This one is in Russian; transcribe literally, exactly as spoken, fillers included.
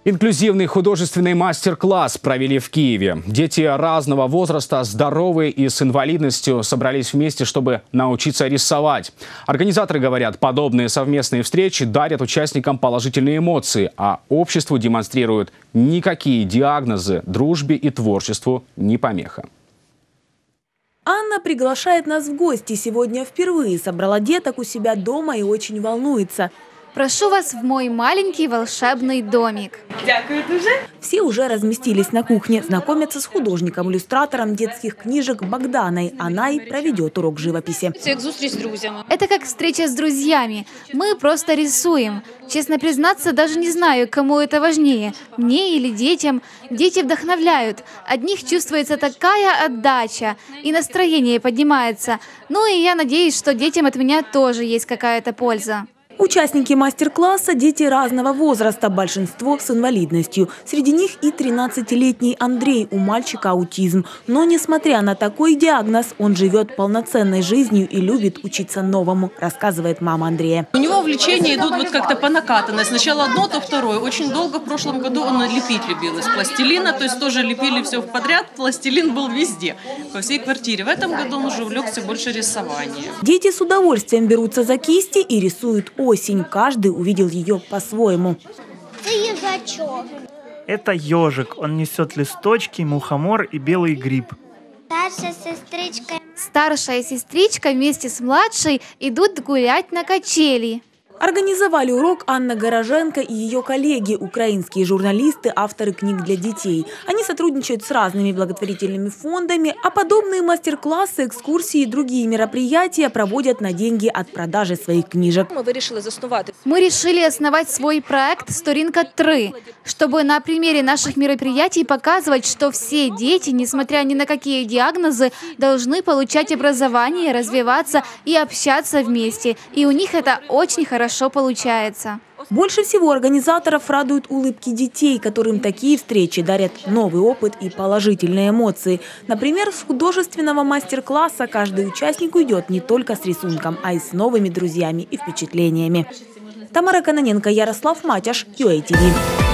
Инклюзивный художественный мастер-класс провели в Киеве. Дети разного возраста, здоровые и с инвалидностью собрались вместе, чтобы научиться рисовать. Организаторы говорят, подобные совместные встречи дарят участникам положительные эмоции, а обществу демонстрируют, никакие диагнозы дружбе и творчеству не помеха. Анна приглашает нас в гости. Сегодня впервые собрала деток у себя дома и очень волнуется. Прошу вас в мой маленький волшебный домик. Дякую дуже. Все уже разместились на кухне, знакомятся с художником-иллюстратором детских книжек Богданой. Она и проведет урок живописи. Это как встреча с друзьями. Мы просто рисуем. Честно признаться, даже не знаю, кому это важнее, мне или детям. Дети вдохновляют. От них чувствуется такая отдача, и настроение поднимается. Ну и я надеюсь, что детям от меня тоже есть какая-то польза. Участники мастер-класса – дети разного возраста, большинство с инвалидностью. Среди них и тринадцатилетний Андрей, у мальчика аутизм. Но несмотря на такой диагноз, он живет полноценной жизнью и любит учиться новому, рассказывает мама Андрея. У него увлечения идут вот как-то по накатанной. Сначала одно, то второе. Очень долго в прошлом году он лепить любил из пластилина, то есть тоже лепили все подряд. Пластилин был везде, по всей квартире. В этом году он уже увлекся больше рисованием. Дети с удовольствием берутся за кисти и рисуют осень. Каждый увидел ее по-своему. Это ежачок. Это ежик. Он несет листочки, мухомор и белый гриб. Старшая сестричка. Старшая сестричка вместе с младшей идут гулять на качели. Организовали урок Анна Гороженко и ее коллеги, украинские журналисты, авторы книг для детей. Они сотрудничают с разными благотворительными фондами, а подобные мастер-классы, экскурсии и другие мероприятия проводят на деньги от продажи своих книжек. Мы решили основать свой проект «Сторинка три», чтобы на примере наших мероприятий показывать, что все дети, несмотря ни на какие диагнозы, должны получать образование, развиваться и общаться вместе. И у них это очень хорошо. Хорошо получается. Больше всего организаторов радуют улыбки детей, которым такие встречи дарят новый опыт и положительные эмоции. Например, с художественного мастер-класса каждый участник уйдет не только с рисунком, а и с новыми друзьями и впечатлениями. Тамара Кононенко, Ярослав Матяш, ю эй ти ви.